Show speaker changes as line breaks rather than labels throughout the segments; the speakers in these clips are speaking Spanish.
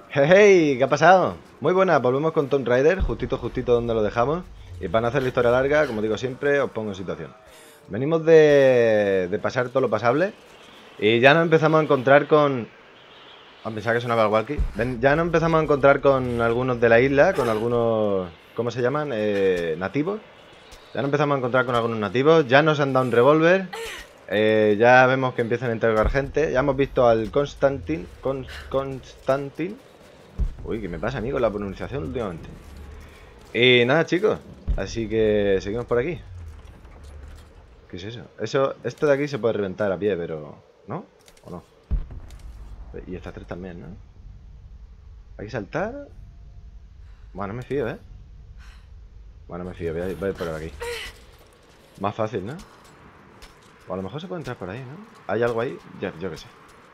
Hey, ¿qué ha pasado? Muy buenas, volvemos con Tomb Raider, justito donde lo dejamos. Y para no hacer la historia larga, como digo siempre, os pongo en situación. Venimos de pasar todo lo pasable y ya nos empezamos a encontrar con... A pensar que sonaba el walkie. Ya nos empezamos a encontrar con algunos de la isla, con algunos... ¿Cómo se llaman? Nativos. Ya nos empezamos a encontrar con algunos nativos, ya nos han dado un revólver. Ya vemos que empiezan a entregar gente. Ya hemos visto al Constantin. Uy, ¿qué me pasa, amigo? La pronunciación últimamente. Y nada, chicos. Así que seguimos por aquí. ¿Qué es eso? Esto de aquí se puede reventar a pie, pero... ¿no? ¿O no? Y estas tres también, ¿no? ¿Hay que saltar? Bueno, no me fío, ¿eh? Bueno, me fío, voy a ir por aquí. Más fácil, ¿no? O a lo mejor se puede entrar por ahí, ¿no? ¿Hay algo ahí? Ya, yo qué sé.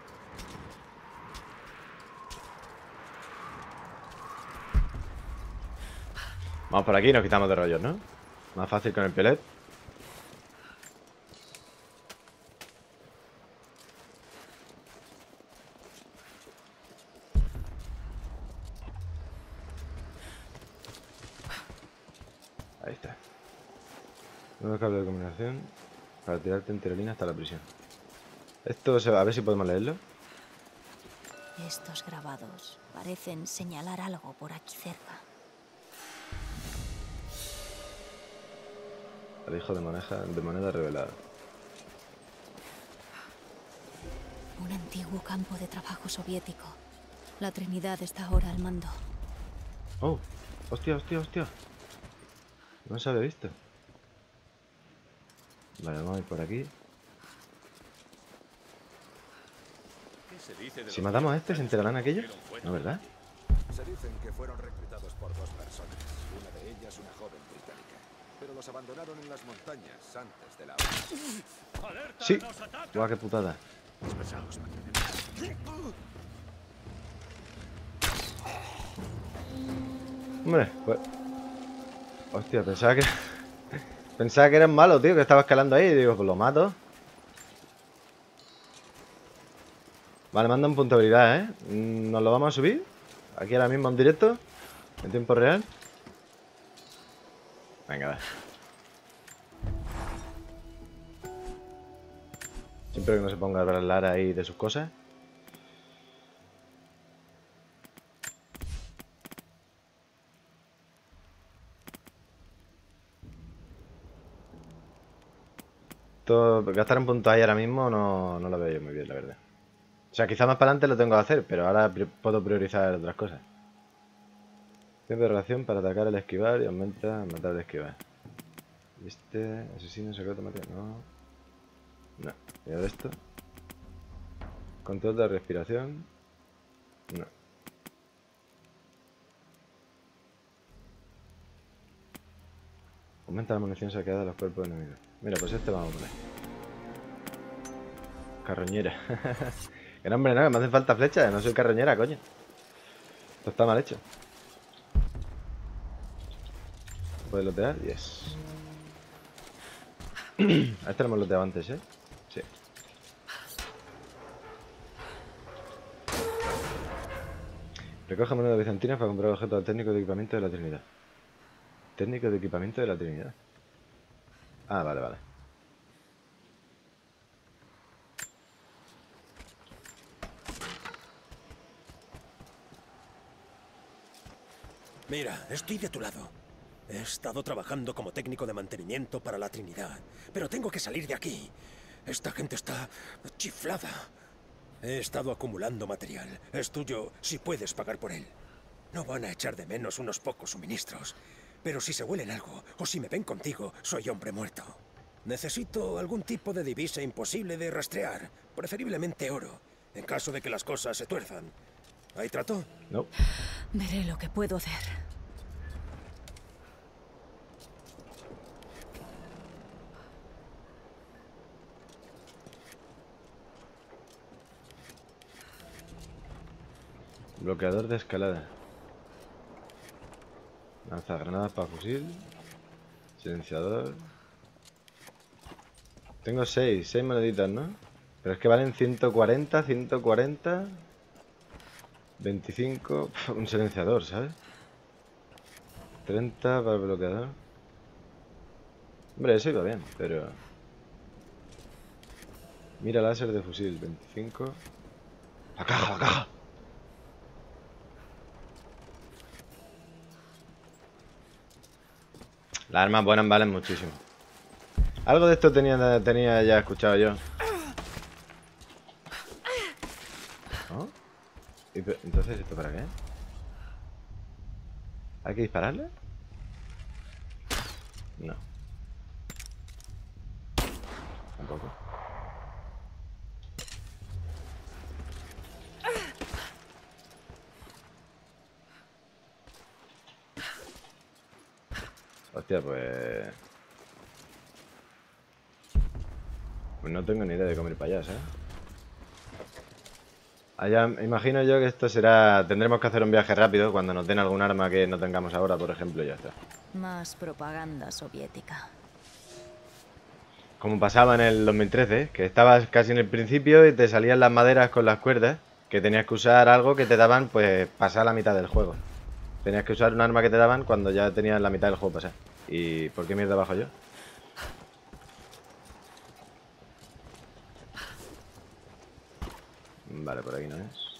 Vamos por aquí y nos quitamos de rollos, ¿no? Más fácil con el pelet. Ahí está. Nuevo cable de comunicación para tirarte en tirolina hasta la prisión. Esto se va, a ver si podemos leerlo.
Estos grabados parecen señalar algo por aquí cerca.
El hijo de moneda revelado.
Un antiguo campo de trabajo soviético. La Trinidad está ahora al mando.
Oh, hostia, hostia, hostia. No se había visto. Vale, vamos a ir por aquí. Si matamos a este, ¿se enterarán aquellos? No, ¿verdad?
Se dicen que fueron reclutados por dos personas, una de ellas una joven británica, pero los abandonaron en las montañas antes de la hora.
Sí. Guau, qué putada.
Dispersaos,
Hombre, pues... Hostia, pensaba que... Pensaba que eran malos, tío, que estaba escalando ahí. Y digo, pues lo mato. Vale, manda un punto de habilidad, ¿eh? Nos lo vamos a subir. Aquí ahora mismo en directo. En tiempo real. Venga, va. Siempre que no se ponga a hablar ahí de sus cosas. Gastar un punto ahí ahora mismo no lo veo yo muy bien, la verdad. O sea, quizá más para adelante lo tengo que hacer, pero ahora puedo priorizar otras cosas. Tiempo de relación para atacar al esquivar y aumenta matar al esquivar. Asesino secreto material. No. Y ahora esto. Control de respiración. No. Aumenta la munición saqueada de los cuerpos enemigos. Mira, pues este vamos a poner. Carroñera. Que no, hombre, no, que me hacen falta flechas. No soy carroñera, coño. Esto está mal hecho. ¿Puedes lotear? Yes. A este lo hemos loteado antes, ¿eh? Sí. Recoge moneda bizantina para comprar objetos técnicos de equipamiento de la Trinidad. Técnico de equipamiento de la Trinidad. Ah, vale, vale.
Mira, estoy de tu lado. He estado trabajando como técnico de mantenimiento para la Trinidad, pero tengo que salir de aquí. Esta gente está chiflada. He estado acumulando material. Es tuyo si puedes pagar por él. No van a echar de menos unos pocos suministros, pero si se huelen algo o si me ven contigo, soy hombre muerto. Necesito algún tipo de divisa imposible de rastrear, preferiblemente oro, en caso de que las cosas se tuerzan. ¿Hay trato?
No.
Veré lo que puedo hacer.
Bloqueador de escalada. Lanzagranadas para fusil. Silenciador. Tengo 6 moneditas, ¿no? Pero es que valen 140, 140. 25. Un silenciador, ¿sabes? 30 para el bloqueador. Hombre, eso iba bien, pero... Mira láser de fusil, 25. ¡La caja, la caja! Las armas buenas valen muchísimo. Algo de esto tenía ya escuchado yo. ¿No? Entonces, ¿esto para qué? ¿Hay que dispararle? No. Tampoco. Hostia, pues... Pues no tengo ni idea de cómo ir para allá, ¿sabes? Allá, imagino yo que esto será... Tendremos que hacer un viaje rápido cuando nos den algún arma que no tengamos ahora, por ejemplo, y ya está.
Más propaganda soviética.
Como pasaba en el 2013, que estabas casi en el principio y te salían las maderas con las cuerdas, que tenías que usar algo que te daban, pues, pasar la mitad del juego. Tenías que usar un arma que te daban cuando ya tenías la mitad del juego pasar. ¿Y por qué mierda bajo yo? Vale, por aquí no es.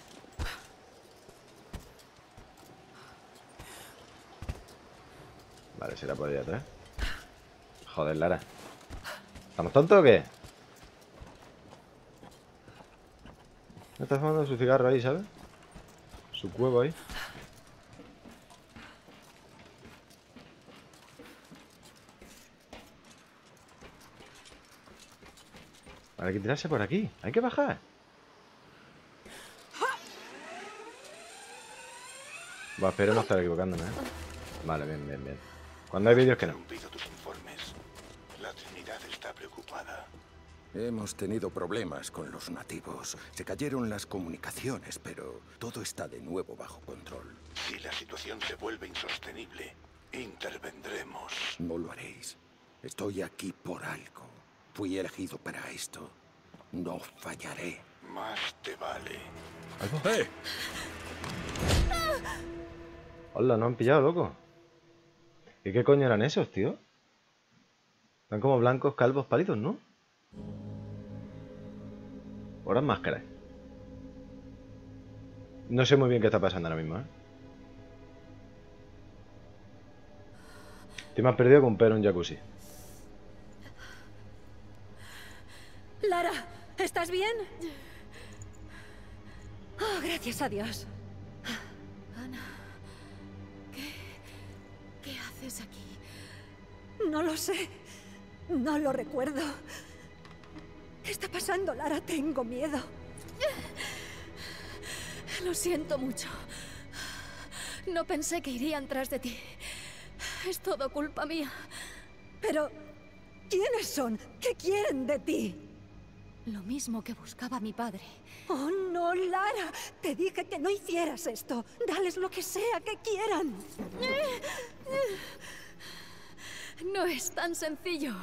Vale, será por allá atrás. Joder, Lara. ¿Estamos tontos o qué? Me está fumando su cigarro ahí, ¿sabes? Su huevo ahí. Vale, hay que tirarse por aquí. Hay que bajar. Bueno, espero no estar equivocándome, ¿eh? Vale, bien, bien, bien. Cuando hay vídeos que no.
Tus informes. La Trinidad está preocupada.
Hemos tenido problemas con los nativos. Se cayeron las comunicaciones, pero todo está de nuevo bajo control.
Si la situación se vuelve insostenible, intervendremos.
No lo haréis. Estoy aquí por algo. Fui elegido para esto. No fallaré.
Más te vale.
¡Eh!
Hola, no han pillado, loco. ¿Y qué coño eran esos, tío? Están como blancos, calvos, pálidos, ¿no? O eran máscaras. No sé muy bien qué está pasando ahora mismo, ¿eh? Estoy más perdido que un perro en un jacuzzi.
Lara, ¿estás bien? Oh, gracias a Dios. Ana, ¿qué haces aquí?
No lo sé. No lo recuerdo. ¿Qué está pasando, Lara? Tengo miedo.
Lo siento mucho. No pensé que irían tras de ti. Es todo culpa mía.
Pero, ¿quiénes son? ¿Qué quieren de ti?
Lo mismo que buscaba mi padre.
Oh, no, Lara. Te dije que no hicieras esto. Dales lo que sea que quieran.
No es tan sencillo.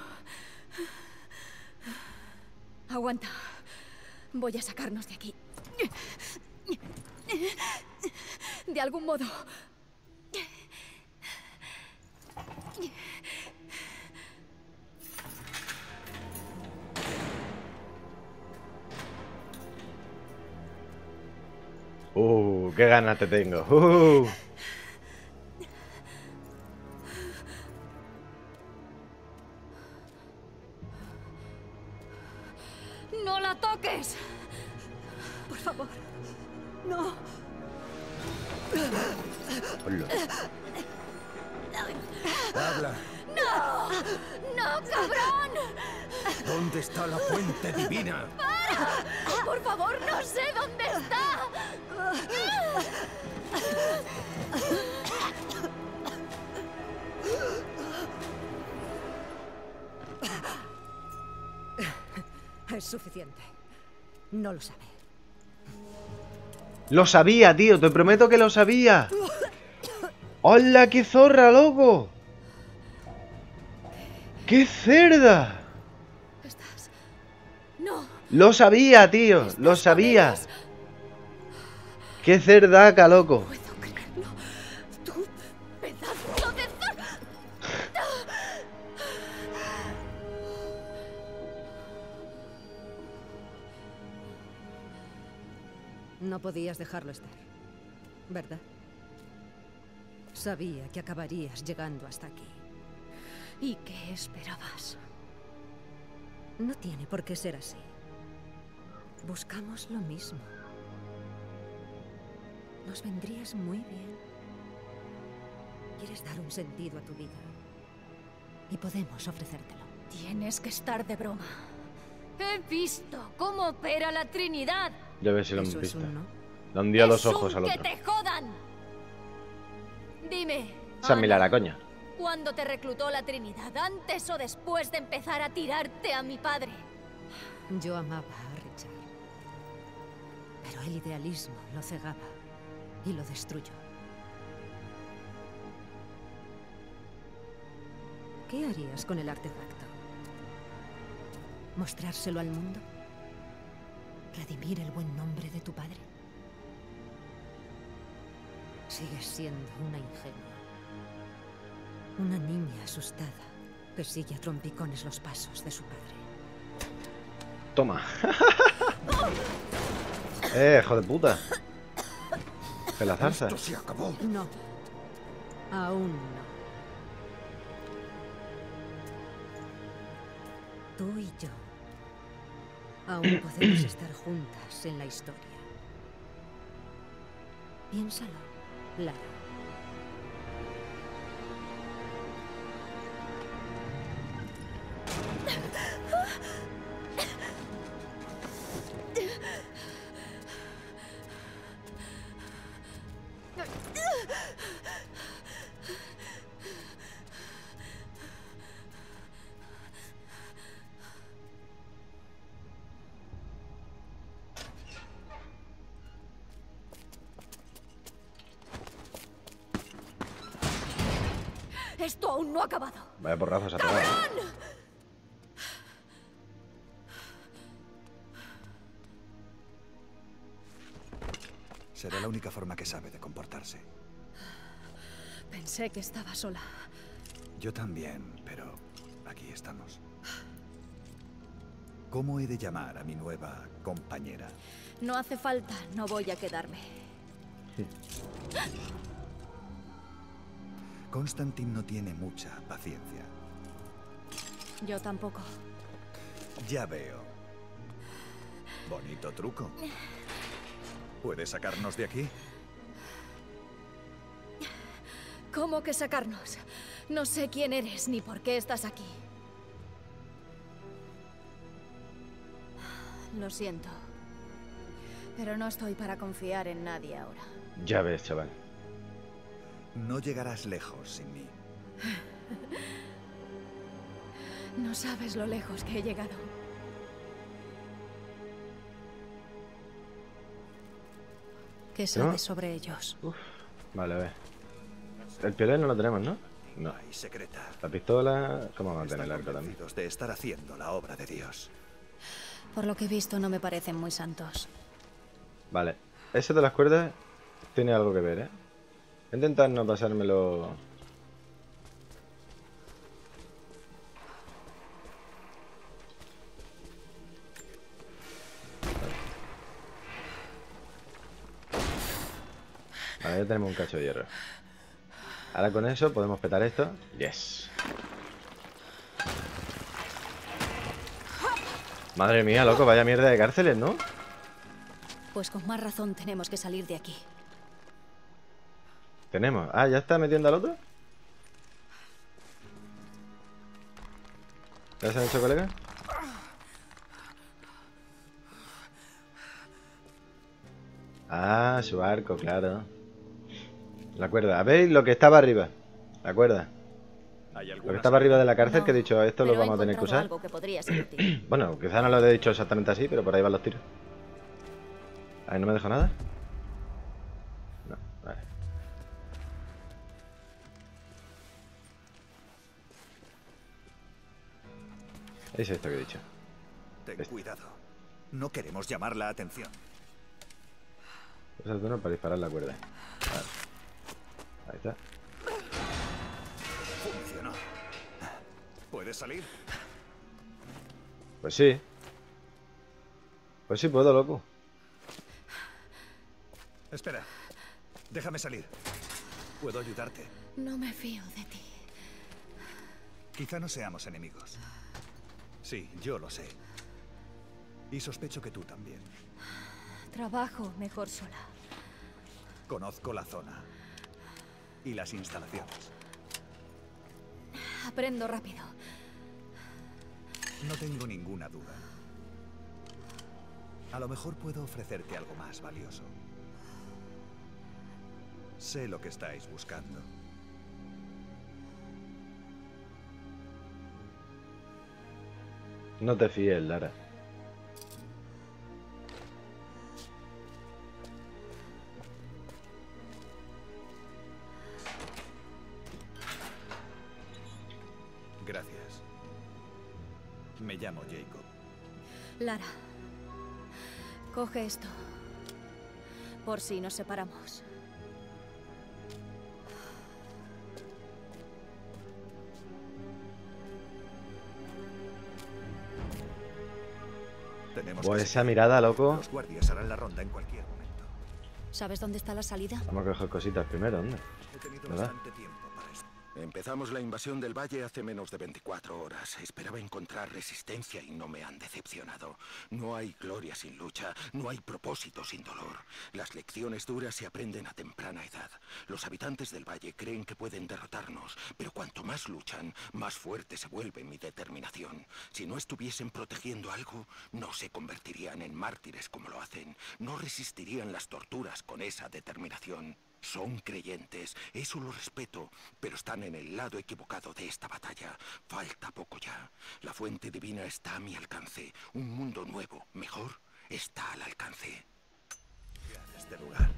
Aguanta. Voy a sacarnos de aquí. De algún modo.
Qué ganas te tengo.
¡No la toques!
Por favor. No.
Hola.
¡Habla!
¡No! ¡No, cabrón!
¿Dónde está la fuente divina?
¡Para! ¡Por favor, no sé dónde está!
Es suficiente. No lo sabe.
Lo sabía, tío. Te prometo que lo sabía. ¡Hola, qué zorra, loco! ¡Qué cerda!
No.
Lo sabía, tío. Lo sabía. ¡Qué cerdaca, loco!
Puedo creerlo. Tú, pedazo de zorra.
No podías dejarlo estar, ¿verdad? Sabía que acabarías llegando hasta aquí.
¿Y qué esperabas?
No tiene por qué ser así. Buscamos lo mismo. Nos vendrías muy bien. Quieres dar un sentido a tu vida. Y podemos ofrecértelo.
Tienes que estar de broma. He visto cómo opera la Trinidad.
Ya ves si lo han
¿Eso es
visto.
un no?
Le han dio los
Es
ojos
un
al
¡que
otro.
te jodan! Dime,
San Milara,
Ana,
coña.
¿cuándo te reclutó la Trinidad? ¿Antes o después de empezar a tirarte a mi padre?
Yo amaba a Richard. Pero el idealismo lo cegaba y lo destruyó. ¿Qué harías con el artefacto? ¿Mostrárselo al mundo? ¿Redimir el buen nombre de tu padre? Sigues siendo una ingenua. Una niña asustada que sigue a trompicones los pasos de su padre.
Toma. Hijo de puta. Que la zarza.
Esto se acabó.
No. Aún no. Tú y yo aún podemos estar juntas en la historia. Piénsalo, Lara.
Esto aún no ha acabado.
Vaya porrazos a pegar.
Será la única forma que sabe de comportarse.
Pensé que estaba sola.
Yo también, pero aquí estamos. ¿Cómo he de llamar a mi nueva compañera?
No hace falta, no voy a quedarme.
Constantin no tiene mucha paciencia.
Yo tampoco.
Ya veo. Bonito truco. ¿Puedes sacarnos de aquí?
¿Cómo que sacarnos? No sé quién eres ni por qué estás aquí. Lo siento. Pero no estoy para confiar en nadie ahora.
Ya ves, chaval.
No llegarás lejos sin mí.
No sabes lo lejos que he llegado. ¿Qué sabes sobre ellos?
Vale, a ver. El piolet no lo tenemos, ¿no? No.
Hay secreta.
La pistola... ¿Cómo vamos a tener
Están
el arco también?
convencidos de estar haciendo la obra de Dios.
Por lo que he visto no me parecen muy santos.
Vale. Ese de las cuerdas tiene algo que ver, ¿eh? Voy a intentar no pasármelo... Vale, ya tenemos un cacho de hierro. Ahora con eso podemos petar esto. Yes. Madre mía, loco, vaya mierda de cárceles, ¿no?
Pues con más razón tenemos que salir de aquí.
Tenemos. Ah, ¿ya está metiendo al otro? ¿Ya se han hecho, colega? Ah, su arco, claro. La cuerda. ¿Veis lo que estaba arriba? La cuerda. Lo que estaba arriba de la cárcel,
No,
que he dicho, esto lo
pero he
vamos a tener que
encontrado
usar.
algo que podría ser útil.
Bueno, quizá no lo he dicho exactamente así, pero por ahí van los tiros. Ahí no me dejo nada. No, vale. Es esto que he dicho.
Ten cuidado. No queremos llamar la atención.
Esa zona para disparar la cuerda. Vale. Ahí está.
Funcionó. ¿Puedes salir?
Pues sí. Pues sí puedo, loco.
Espera. Déjame salir. Puedo ayudarte.
No me fío de ti.
Quizá no seamos enemigos. Sí, yo lo sé. Y sospecho que tú también.
Trabajo mejor sola.
Conozco la zona. Y las instalaciones.
Aprendo rápido.
No tengo ninguna duda. A lo mejor puedo ofrecerte algo más valioso. Sé lo que estáis buscando.
No te fíes, Lara.
Gracias. Me llamo Jacob.
Lara, coge esto. Por si nos separamos.
Tenemos
Pues
que
esa mirada, loco.
Los guardias harán la ronda en cualquier momento.
¿Sabes dónde está la salida?
Vamos a coger cositas primero, ¿dónde?
He tenido
¿Verdad?
bastante tiempo para esto.
Empezamos la invasión del valle hace menos de 24 horas. Esperaba encontrar resistencia y no me han decepcionado. No hay gloria sin lucha, no hay propósito sin dolor. Las lecciones duras se aprenden a temprana edad. Los habitantes del valle creen que pueden derrotarnos, pero cuanto más luchan, más fuerte se vuelve mi determinación. Si no estuviesen protegiendo algo, no se convertirían en mártires como lo hacen. No resistirían las torturas con esa determinación. Son creyentes, eso lo respeto, pero están en el lado equivocado de esta batalla. Falta poco ya. La fuente divina está a mi alcance. Un mundo nuevo, mejor, está al alcance.
Este lugar.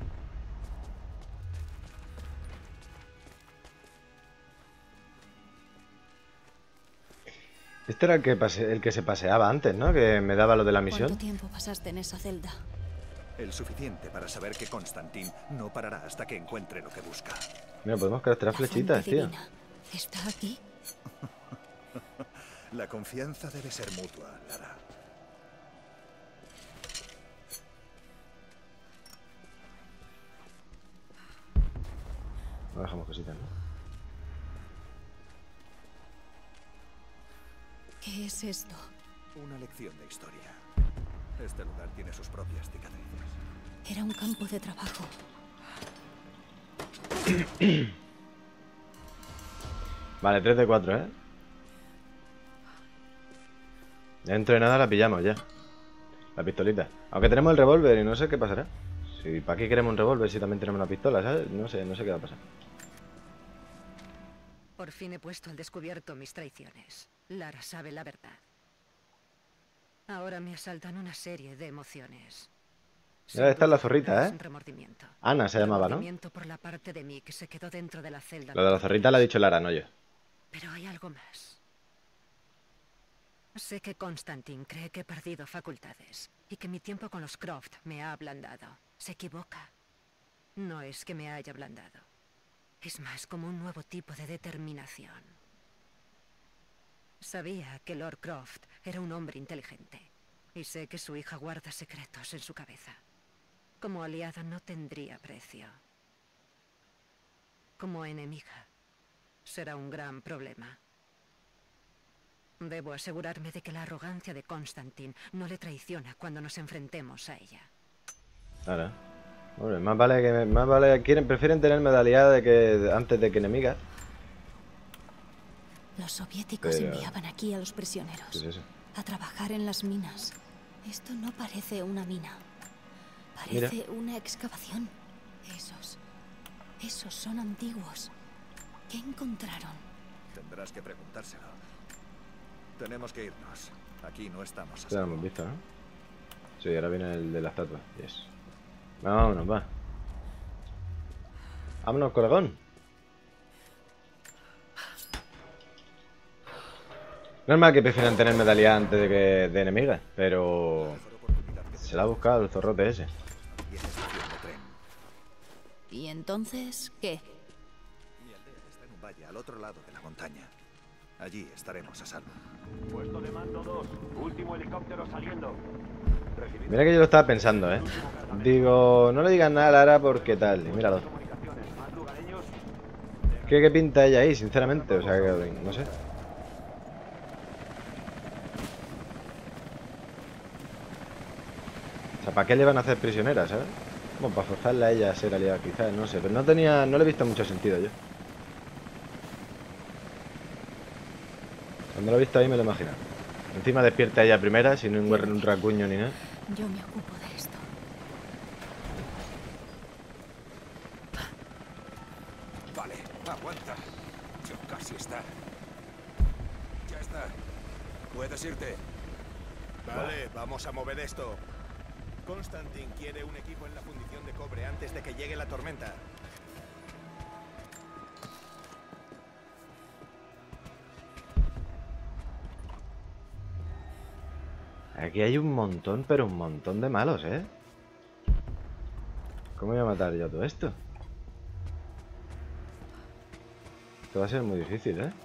Este era el que se paseaba antes, ¿no? Que me daba lo de la
¿Cuánto
misión.
tiempo pasaste en esa celda?
El suficiente para saber que Constantin no parará hasta que encuentre lo que busca.
Mira, podemos craftear
La
flechitas,
fuente
tío.
divina. ¿Está aquí?
La confianza debe ser mutua, Lara.
No dejamos cositas, ¿no?
¿Qué es esto?
Una lección de historia. Este lugar tiene sus propias cicatrices.
Era un campo de trabajo.
Vale, 3 de 4, ¿eh? Dentro de nada la pillamos ya. La pistolita. Aunque tenemos el revólver y no sé qué pasará. Si para qué queremos un revólver si también tenemos una pistola, ¿sabes? No sé qué va a pasar.
Por fin he puesto al descubierto mis traiciones. Lara sabe la verdad. Ahora me asaltan una serie de emociones.
Debe estar la zorrita, ¿eh?
Remordimiento.
Ana se llamaba, ¿no?
Remordimiento por la parte de mí que se quedó dentro de la celda.
Lo de la zorrita lo ha dicho Lara, no yo.
Pero hay algo más. Sé que Constantin cree que he perdido facultades y que mi tiempo con los Croft me ha ablandado. Se equivoca. No es que me haya ablandado. Es más como un nuevo tipo de determinación. Sabía que Lord Croft era un hombre inteligente y sé que su hija guarda secretos en su cabeza. Como aliada no tendría precio. Como enemiga será un gran problema. Debo asegurarme de que la arrogancia de Constantin no le traiciona cuando nos enfrentemos a ella.
Ahora. Hombre, más vale prefieren tenerme de aliada antes de que enemiga.
Los soviéticos
Pero...
enviaban aquí a los prisioneros.
¿Qué es eso?
A trabajar en las minas. Esto no parece una mina. Parece una excavación. Esos son antiguos. ¿Qué encontraron?
Tendrás que preguntárselo. Tenemos que irnos. Aquí no estamos.
Ya lo hemos visto, ¿no? Sí, ahora viene el de la estatua. Yes. Vámonos, va. Vámonos, colegón. No es mal que prefieran tener medallas antes de enemigas, pero... Se la ha buscado el zorrote ese.
Y en estación de tren.
¿Y entonces qué?
Mi aldea está en un valle al otro lado de la montaña. Allí estaremos a salvo.
Puesto de mando 2. Último helicóptero saliendo.
Mira que yo lo estaba pensando, ¿eh? Digo, no le digas nada a Lara porque tal. Y míralo. ¿Qué pinta ella ahí, sinceramente? O sea, que no sé. O sea, ¿para qué le van a hacer prisionera, sabes? Bueno, para forzarla a ella a ser aliada, quizás, no sé. Pero no le he visto mucho sentido yo. Cuando lo he visto ahí me lo he imaginado. Encima despierta ella primera, sin un racuño ni nada.
Yo me ocupo de esto.
Vale, aguanta. Yo casi está. Ya está. Puedes irte. Vale, vamos a mover esto. Constantin quiere un equipo en la fundición de cobre antes de que llegue la tormenta.
Aquí hay un montón, pero un montón de malos, ¿eh? ¿Cómo voy a matar yo todo esto? Esto va a ser muy difícil, ¿eh?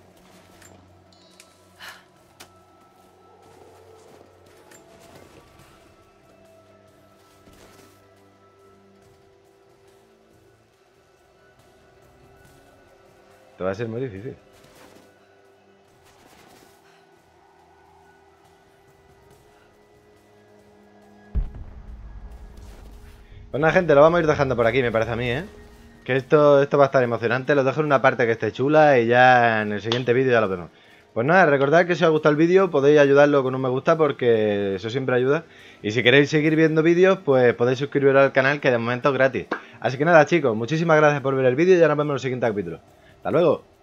Esto va a ser muy difícil. Pues nada, gente, lo vamos a ir dejando por aquí, me parece a mí, ¿eh? Que esto va a estar emocionante. Lo dejo en una parte que esté chula y ya en el siguiente vídeo ya lo vemos. Pues nada, recordad que si os ha gustado el vídeo podéis ayudarlo con un me gusta porque eso siempre ayuda. Y si queréis seguir viendo vídeos, pues podéis suscribiros al canal, que de momento es gratis. Así que nada, chicos, muchísimas gracias por ver el vídeo y ya nos vemos en el siguiente capítulo. ¡Hasta luego!